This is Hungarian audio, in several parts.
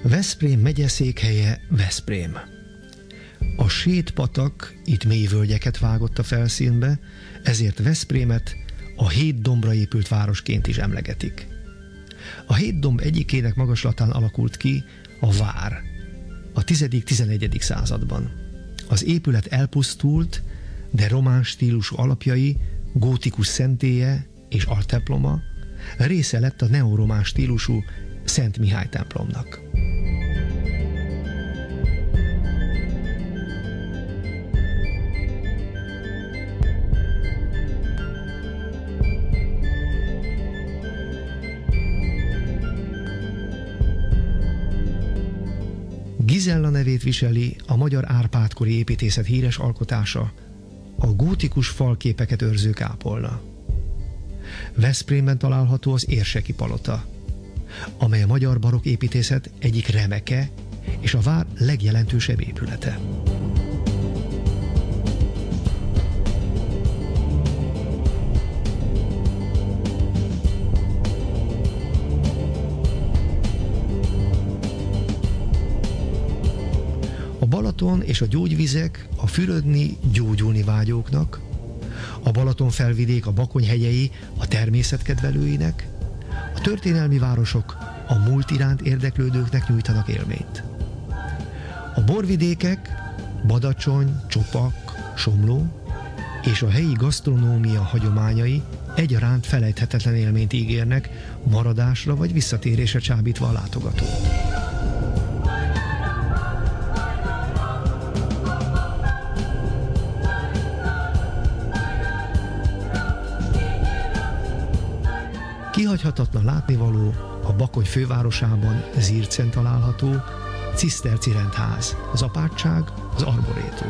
Veszprém megyeszékhelye Veszprém. A Sétpatak itt mély völgyeket vágott a felszínbe, ezért Veszprémet a 7 dombra épült városként is emlegetik. A 7 domb egyikének magaslatán alakult ki a vár a 10.-11. században. Az épület elpusztult, de román stílusú alapjai, gótikus szentélye és altemploma része lett a neoromán stílusú Szent Mihály templomnak. Gizella nevét viseli a magyar Árpád-kori építészet híres alkotása, a gótikus falképeket őrző kápolna. Veszprémben található az Érseki palota, amely a magyar barokk építészet egyik remeke és a vár legjelentősebb épülete. A Balaton és a gyógyvizek a fürödni, gyógyulni vágyóknak, a Balaton felvidék a Bakony hegyei a természetkedvelőinek, a történelmi városok a múlt iránt érdeklődőknek nyújtanak élményt. A borvidékek, Badacsony, Csopak, Somló és a helyi gasztronómia hagyományai egyaránt felejthetetlen élményt ígérnek, maradásra vagy visszatérésre csábítva a látogatót. Kihagyhatatlan látnivaló a Bakony fővárosában, Zircen található ciszterci rendház, az apátság, az arborétum.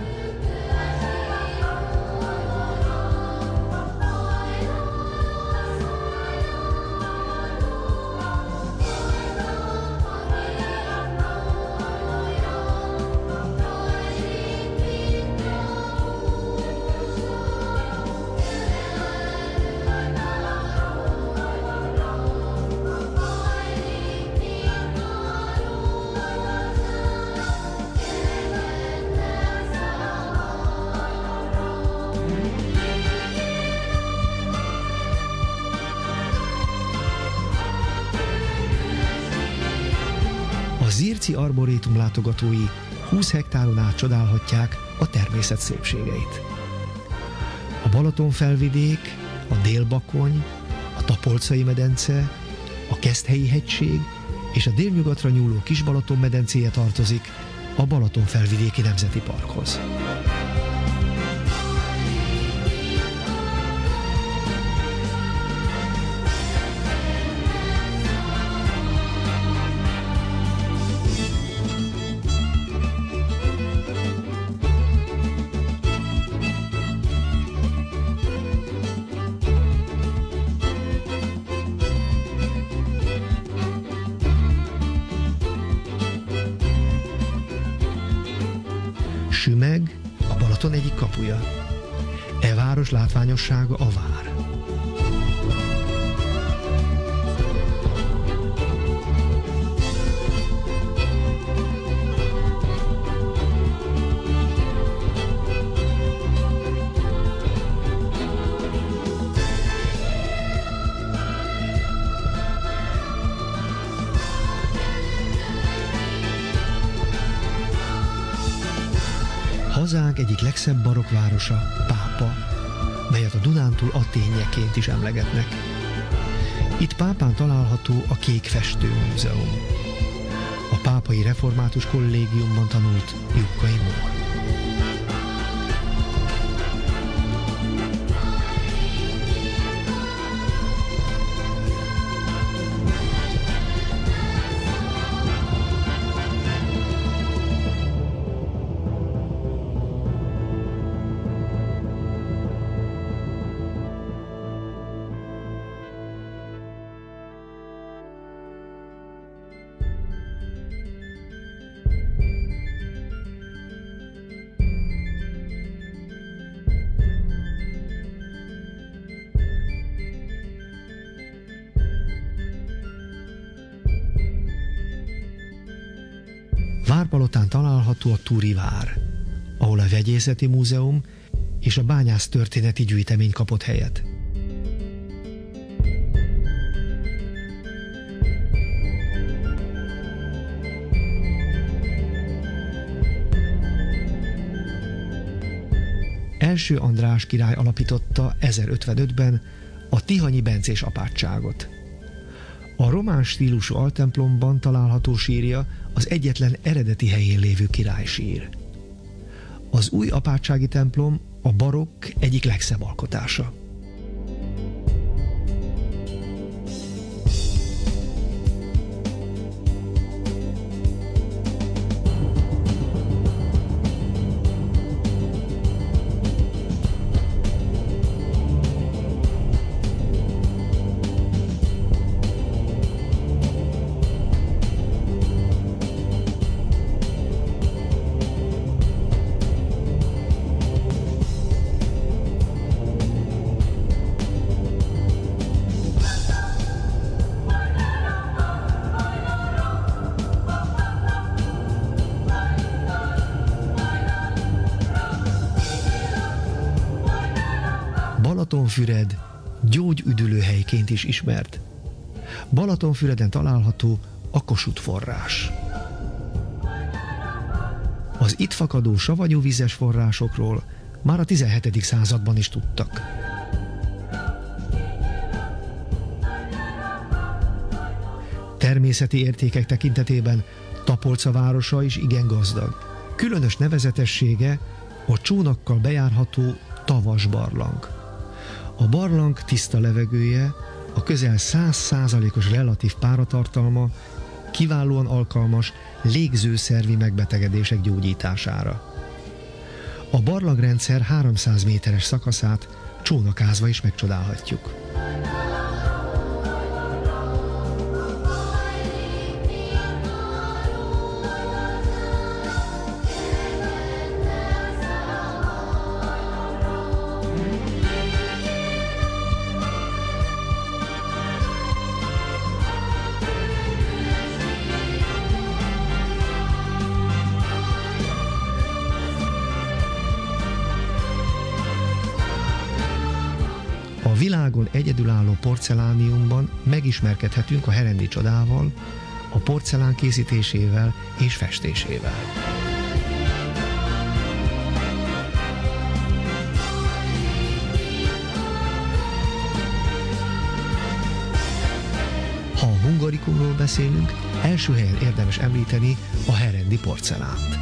A Zirci arborétum látogatói 20 hektáron át csodálhatják a természet szépségeit. A Balaton felvidék, a Dél-Bakony, a Tapolcai medence, a Keszthelyi hegység és a délnyugatra nyúló Kis-Balaton medencéje tartozik a Balaton felvidéki nemzeti parkhoz. Sümeg a Balaton egyik kapuja. E város látványossága a vár. Hazánk egyik legszebb barokkvárosa, Pápa, melyet a Dunántúl Athénjeként is emlegetnek. Itt Pápán található a Kék Festő Múzeum. A Pápai Református Kollégiumban tanult Jukkai Mór. Várpalotán található a Turi vár, ahol a Vegyészeti Múzeum és a bányásztörténeti gyűjtemény kapott helyet. Első András király alapította 1055-ben a tihanyi bencés apátságot. A román stílusú altemplomban található sírja az egyetlen eredeti helyén lévő királysír. Az új apátsági templom a barokk egyik legszebb alkotása. Balatonfüred gyógyüdülőhelyként is ismert. Balatonfüreden található a Kossuth forrás. Az itt fakadó savanyúvízes forrásokról már a 17. században is tudtak. Természeti értékek tekintetében Tapolca városa is igen gazdag. Különös nevezetessége a csónakkal bejárható Tavas barlang. A barlang tiszta levegője, a közel 100%-os relatív páratartalma kiválóan alkalmas légzőszervi megbetegedések gyógyítására. A barlangrendszer 300 méteres szakaszát csónakázva is megcsodálhatjuk. A világon egyedülálló porcelániumban megismerkedhetünk a herendi csodával, a porcelán készítésével és festésével. Ha a hungarikumról beszélünk, első helyen érdemes említeni a herendi porcelánt.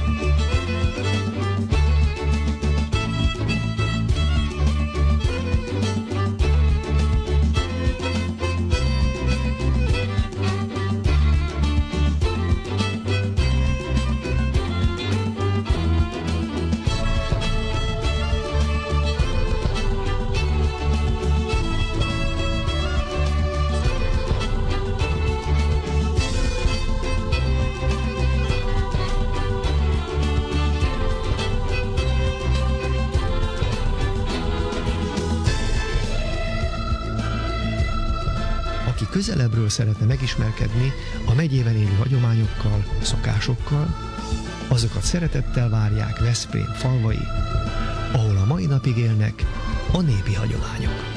Aki közelebbről szeretne megismerkedni a megyében élő hagyományokkal, szokásokkal, azokat szeretettel várják Veszprém falvai, ahol a mai napig élnek a népi hagyományok.